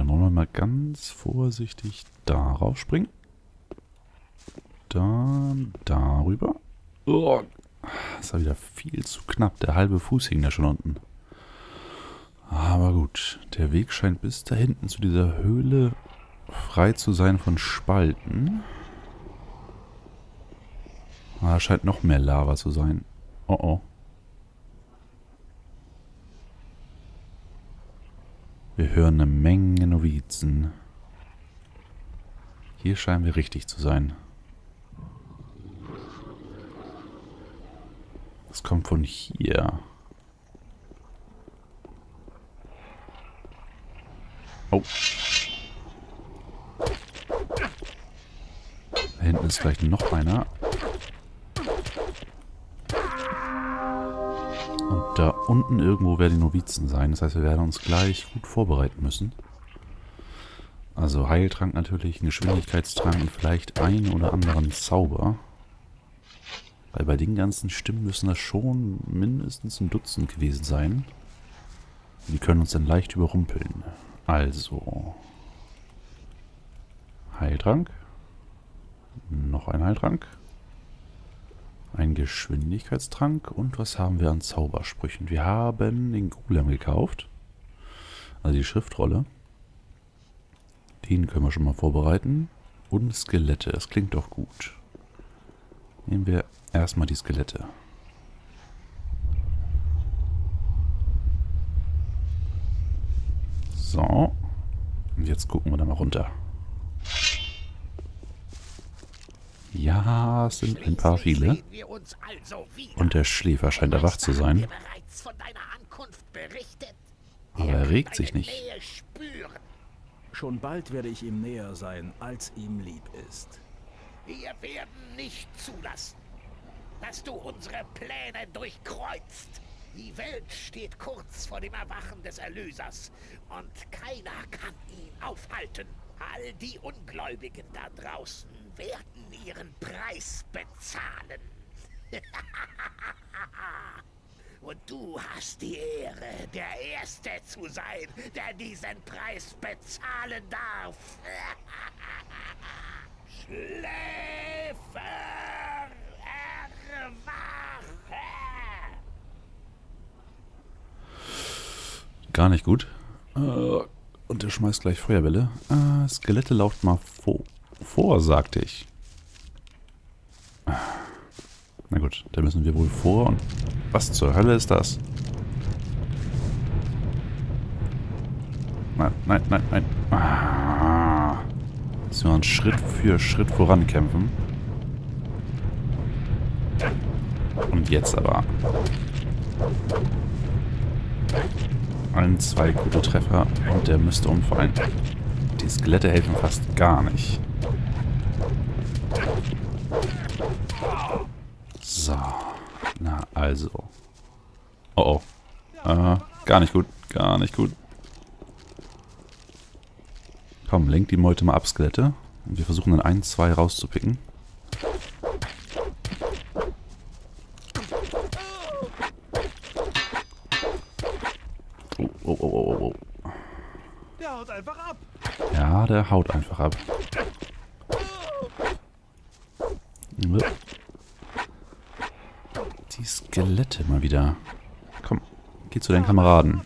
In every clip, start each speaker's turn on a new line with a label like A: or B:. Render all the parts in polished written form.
A: dann wollen wir mal ganz vorsichtig darauf springen. Dann darüber. Oh, das war wieder viel zu knapp. Der halbe Fuß hing da schon unten. Aber gut, der Weg scheint bis da hinten zu dieser Höhle frei zu sein von Spalten. Da scheint noch mehr Lava zu sein. Oh oh. Wir hören eine Menge Novizen. Hier scheinen wir richtig zu sein. Das kommt von hier. Oh. Da hinten ist gleich noch einer. Und da unten irgendwo werden die Novizen sein. Das heißt, wir werden uns gleich gut vorbereiten müssen. Also Heiltrank natürlich, einen Geschwindigkeitstrank und vielleicht einen oder anderen Zauber. Weil bei den ganzen Stimmen müssen das schon mindestens ein Dutzend gewesen sein. Die können uns dann leicht überrumpeln. Also. Heiltrank. Noch ein Heiltrank. Ein Geschwindigkeitstrank. Und was haben wir an Zaubersprüchen? Wir haben den Golem gekauft. Also die Schriftrolle. Den können wir schon mal vorbereiten. Und Skelette. Das klingt doch gut. Nehmen wir erstmal die Skelette. So. Und jetzt gucken wir da mal runter. Ja, es sind ein paar viele. Und der Schläfer scheint erwacht zu sein. Aber er regt sich nicht.
B: Schon bald werde ich ihm näher sein, als ihm lieb ist.
C: Wir werden nicht zulassen, dass du unsere Pläne durchkreuzt. Die Welt steht kurz vor dem Erwachen des Erlösers und keiner kann ihn aufhalten. All die Ungläubigen da draußen werden ihren Preis bezahlen. Und du hast die Ehre, der Erste zu sein, der diesen Preis bezahlen darf. Schläfer, erwache!
A: Gar nicht gut. Und er schmeißt gleich Feuerbälle. Skelette lauft mal vor, sagte ich. Na gut, da müssen wir wohl vor. Und was zur Hölle ist das? Nein, nein, nein, nein. Müssen wir uns Schritt für Schritt vorankämpfen. Und jetzt aber. 1, 2 gute Treffer und der müsste umfallen. Die Skelette helfen fast gar nicht. So. Na also. Oh oh. Gar nicht gut. Gar nicht gut. Komm, lenk die Meute mal ab, Skelette. Und wir versuchen dann 1, 2 rauszupicken. Oh.
B: Der haut einfach ab.
A: Ja, der haut einfach ab. Die Skelette mal wieder. Komm, geh zu deinen Kameraden.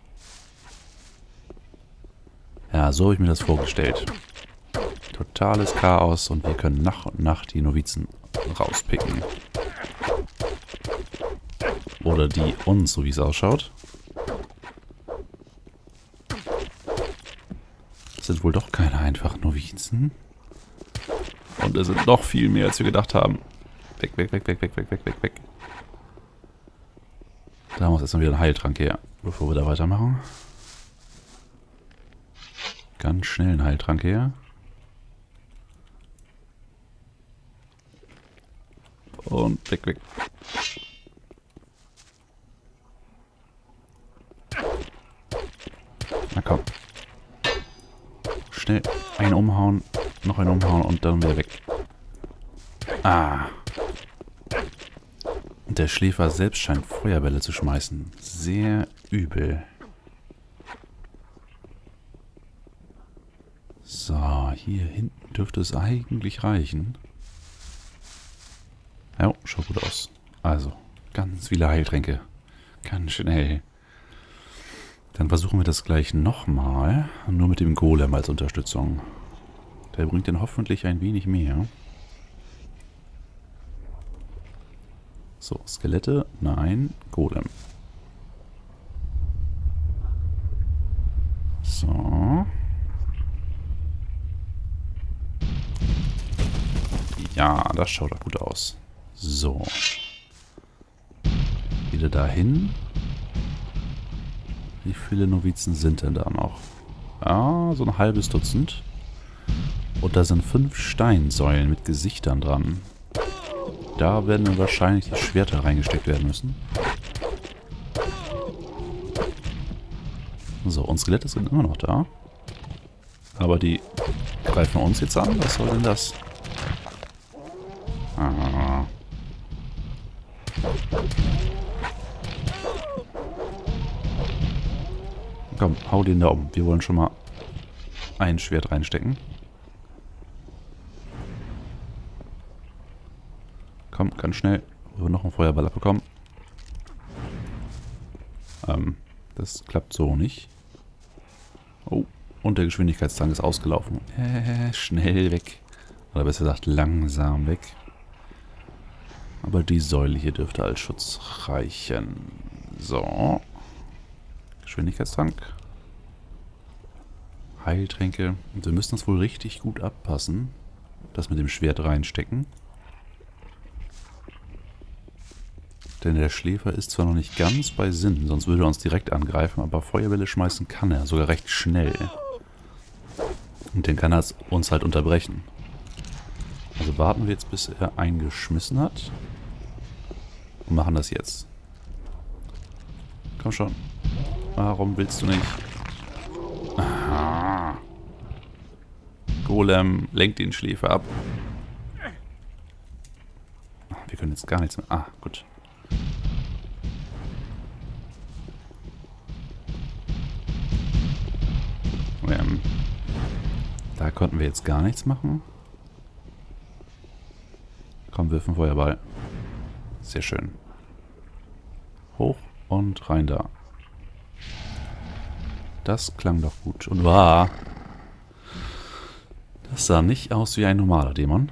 A: Ja, so habe ich mir das vorgestellt. Totales Chaos und wir können nach und nach die Novizen rauspicken. Oder die uns, so wie es ausschaut. Das sind wohl doch keine einfachen Novizen. Und es sind noch viel mehr, als wir gedacht haben. Weg. Da muss erstmal wieder ein Heiltrank her, bevor wir da weitermachen. Ganz schnell ein Heiltrank her. Und weg. Na komm. Schnell einen umhauen, noch einen umhauen und dann wieder weg. Und der Schläfer selbst scheint Feuerbälle zu schmeißen. Sehr übel. So, hier hinten dürfte es eigentlich reichen. Ja, schaut gut aus. Also, ganz viele Heiltränke. Ganz schnell. Dann versuchen wir das gleich nochmal. Nur mit dem Golem als Unterstützung. Der bringt dann hoffentlich ein wenig mehr. So, Skelette. Nein, Golem. So. Ja, das schaut doch gut aus. So. Wieder dahin. Wie viele Novizen sind denn da noch? Ah, so ein halbes Dutzend. Und da sind 5 Steinsäulen mit Gesichtern dran. Da werden dann wahrscheinlich die Schwerter reingesteckt werden müssen. So, und Skelette sind immer noch da. Aber die greifen uns jetzt an. Was soll denn das? Ah. Komm, hau den da um. Wir wollen schon mal ein Schwert reinstecken. Komm, ganz schnell. Wir noch einen Feuerball abbekommen. Das klappt so nicht. Oh, und der Geschwindigkeitstank ist ausgelaufen. Schnell weg. Oder besser gesagt, langsam weg. Aber die Säule hier dürfte als Schutz reichen. So. Geschwindigkeitstank. Heiltränke. Und wir müssen das wohl richtig gut abpassen. Das mit dem Schwert reinstecken. Denn der Schläfer ist zwar noch nicht ganz bei Sinn, sonst würde er uns direkt angreifen, aber Feuerbälle schmeißen kann er, sogar recht schnell. Und dann kann er uns halt unterbrechen. Also warten wir jetzt, bis er eingeschmissen hat. Und machen das jetzt. Komm schon. Warum willst du nicht? Aha. Golem, lenkt den Schläfer ab. Wir können jetzt gar nichts mehr. Ah, gut. Da konnten wir jetzt gar nichts machen. Komm, wirf einen Feuerball. Sehr schön. Hoch und rein da. Das klang doch gut. Und war. Das sah nicht aus wie ein normaler Dämon.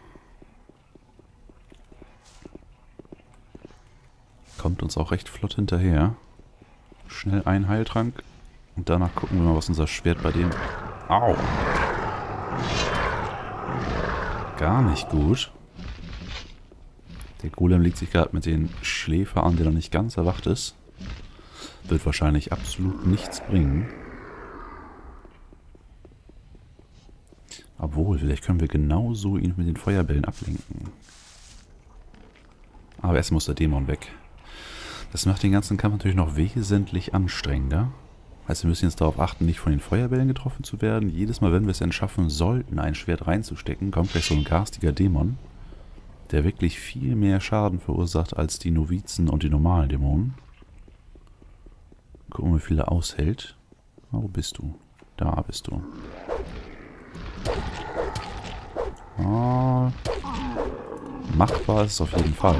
A: Kommt uns auch recht flott hinterher. Schnell ein Heiltrank. Und danach gucken wir mal, was unser Schwert bei dem... Au! Gar nicht gut. Der Golem legt sich gerade mit den Schläfer an, der noch nicht ganz erwacht ist. Wird wahrscheinlich absolut nichts bringen. Obwohl, vielleicht können wir genauso ihn mit den Feuerbällen ablenken. Aber erst muss der Dämon weg. Das macht den ganzen Kampf natürlich noch wesentlich anstrengender. Heißt, wir müssen jetzt darauf achten, nicht von den Feuerbällen getroffen zu werden. Jedes Mal, wenn wir es dann schaffen sollten, ein Schwert reinzustecken, kommt gleich so ein garstiger Dämon, der wirklich viel mehr Schaden verursacht als die Novizen und die normalen Dämonen. Gucken, wie viel er aushält. Wo bist du? Da bist du. Oh. Machbar ist es auf jeden Fall.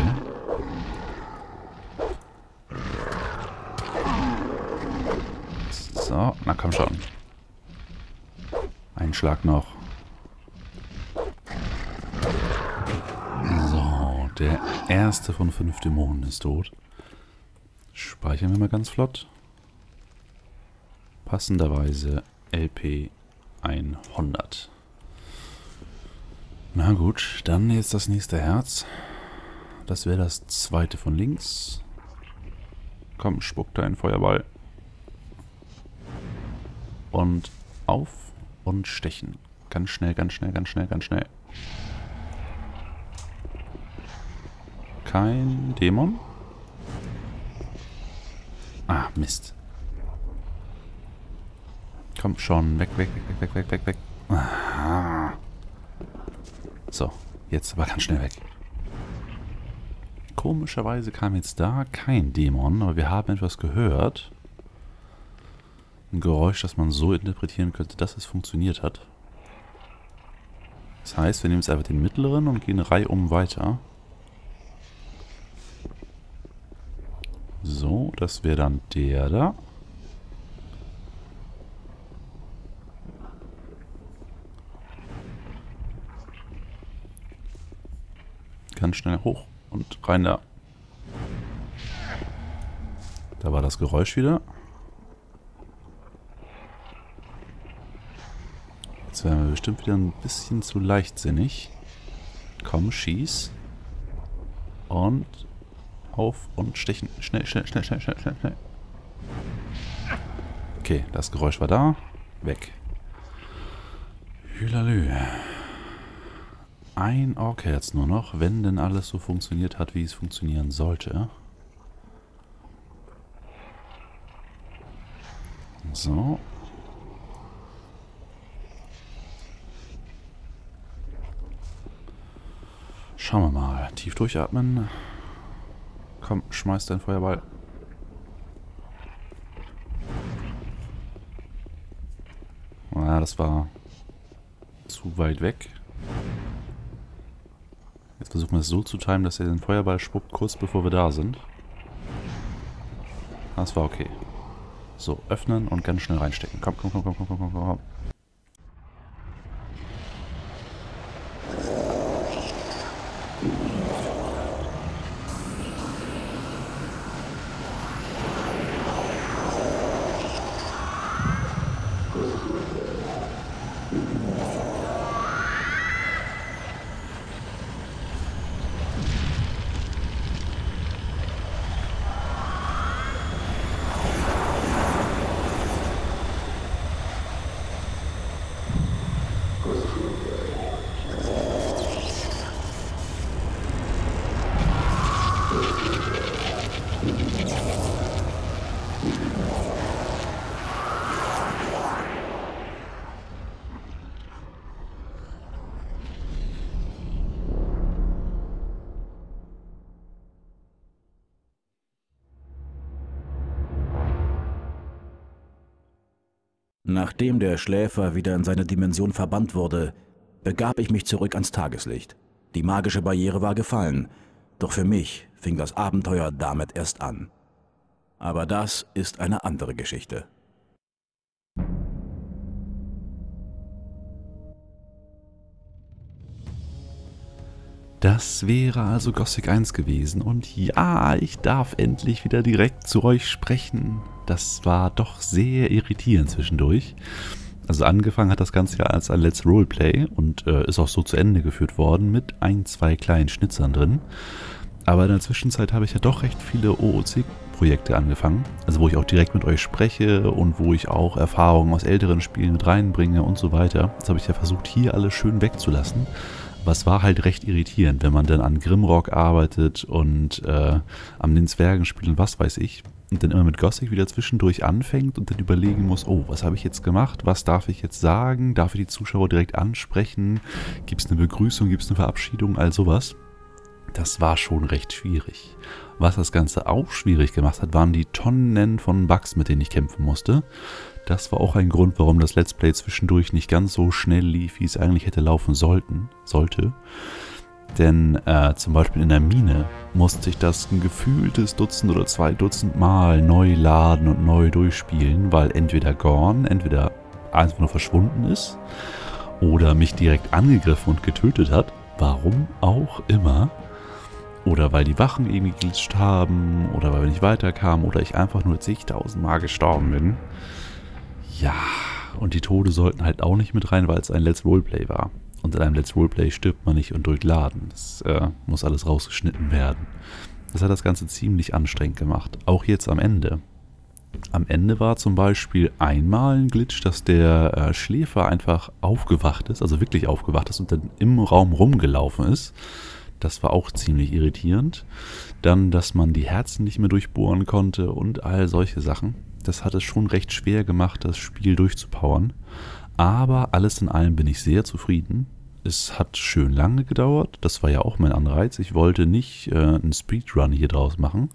A: So, na komm schon. Ein Schlag noch. So, der erste von 5 Dämonen ist tot. Speichern wir mal ganz flott. Passenderweise LP 100. Na gut, dann jetzt das nächste Herz. Das wäre das zweite von links. Komm, spuck da einen Feuerball. Und auf und stechen. Ganz schnell, ganz schnell, ganz schnell, ganz schnell. Kein Dämon. Ah, Mist. Komm schon, weg, weg, weg, weg, weg, weg, weg. Aha. So, jetzt aber ganz schnell weg. Komischerweise kam jetzt da kein Dämon, aber wir haben etwas gehört. Ein Geräusch, das man so interpretieren könnte, dass es funktioniert hat. Das heißt, wir nehmen jetzt einfach den mittleren und gehen reihum weiter. So, das wäre dann der da. Ganz schnell hoch und rein da. Da war das Geräusch wieder. Jetzt wären wir bestimmt wieder ein bisschen zu leichtsinnig. Komm, schieß. Und auf und stechen. Schnell, schnell, schnell, schnell, schnell, schnell, schnell. Okay, das Geräusch war da. Weg. Hülalü. Ein Orkherz nur noch, wenn denn alles so funktioniert hat, wie es funktionieren sollte. So. Schauen wir mal. Tief durchatmen. Komm, schmeiß deinen Feuerball. Ja, das war zu weit weg. Jetzt versuchen wir es so zu timen, dass er den Feuerball spuckt, kurz bevor wir da sind. Das war okay. So, öffnen und ganz schnell reinstecken. Komm, komm, komm, komm, komm, komm, komm, komm.
B: Nachdem der Schläfer wieder in seine Dimension verbannt wurde, begab ich mich zurück ans Tageslicht. Die magische Barriere war gefallen, doch für mich fing das Abenteuer damit erst an. Aber das ist eine andere Geschichte.
A: Das wäre also Gothic 1 gewesen. Und ja, ich darf endlich wieder direkt zu euch sprechen. Das war doch sehr irritierend zwischendurch. Also angefangen hat das Ganze ja als ein Let's Roleplay und ist auch so zu Ende geführt worden mit ein, zwei kleinen Schnitzern drin. Aber in der Zwischenzeit habe ich ja doch recht viele OOC-Projekte angefangen. Also wo ich auch direkt mit euch spreche und wo ich auch Erfahrungen aus älteren Spielen mit reinbringe und so weiter. Das habe ich ja versucht, hier alles schön wegzulassen. Aber es war halt recht irritierend, wenn man dann an Grimrock arbeitet und an den Zwergen spielt und was weiß ich. Und dann immer mit Gothic wieder zwischendurch anfängt und dann überlegen muss, oh, was habe ich jetzt gemacht? Was darf ich jetzt sagen? Darf ich die Zuschauer direkt ansprechen? Gibt es eine Begrüßung? Gibt es eine Verabschiedung? All sowas. Das war schon recht schwierig. Was das Ganze auch schwierig gemacht hat, waren die Tonnen von Bugs, mit denen ich kämpfen musste. Das war auch ein Grund, warum das Let's Play zwischendurch nicht ganz so schnell lief, wie es eigentlich hätte laufen sollte. Denn zum Beispiel in der Mine musste ich das ein gefühltes Dutzend oder 2 Dutzend Mal neu laden und neu durchspielen, weil entweder Gorn, entweder einfach nur verschwunden ist oder mich direkt angegriffen und getötet hat, warum auch immer. Oder weil die Wachen irgendwie geglitscht haben oder weil wir nicht weiterkamen oder ich einfach nur zigtausendmal gestorben bin. Ja, und die Tode sollten halt auch nicht mit rein, weil es ein Let's Roleplay war. Und in einem Let's Roleplay stirbt man nicht und drückt Laden. Das muss alles rausgeschnitten werden. Das hat das Ganze ziemlich anstrengend gemacht. Auch jetzt am Ende. Am Ende war zum Beispiel einmal ein Glitch, dass der Schläfer einfach aufgewacht ist, also wirklich aufgewacht ist und dann im Raum rumgelaufen ist. Das war auch ziemlich irritierend. Dann, dass man die Herzen nicht mehr durchbohren konnte und all solche Sachen. Das hat es schon recht schwer gemacht, das Spiel durchzupowern. Aber alles in allem bin ich sehr zufrieden. Es hat schön lange gedauert. Das war ja auch mein Anreiz. Ich wollte nicht einen Speedrun hier draus machen.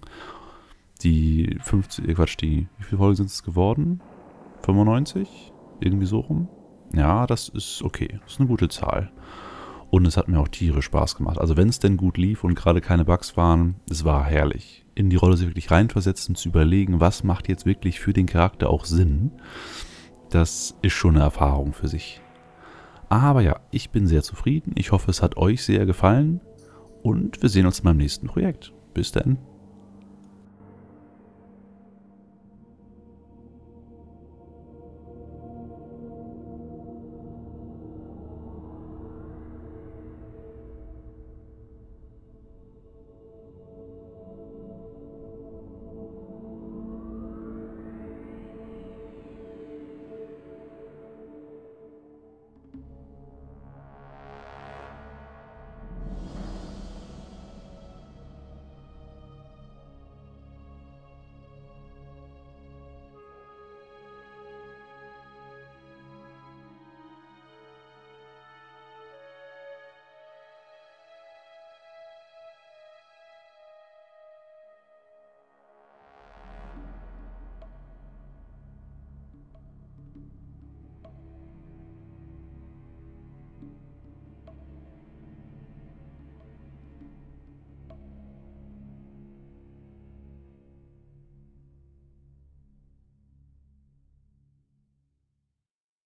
A: Die 50, wie viele Folgen sind es geworden? 95? Irgendwie so rum? Ja, das ist okay. Das ist eine gute Zahl. Und es hat mir auch tierisch Spaß gemacht. Also wenn es denn gut lief und gerade keine Bugs waren, es war herrlich. In die Rolle sich wirklich reinversetzen, zu überlegen, was macht jetzt wirklich für den Charakter auch Sinn. Das ist schon eine Erfahrung für sich. Aber ja, ich bin sehr zufrieden. Ich hoffe, es hat euch sehr gefallen. Und wir sehen uns beim nächsten Projekt. Bis dann.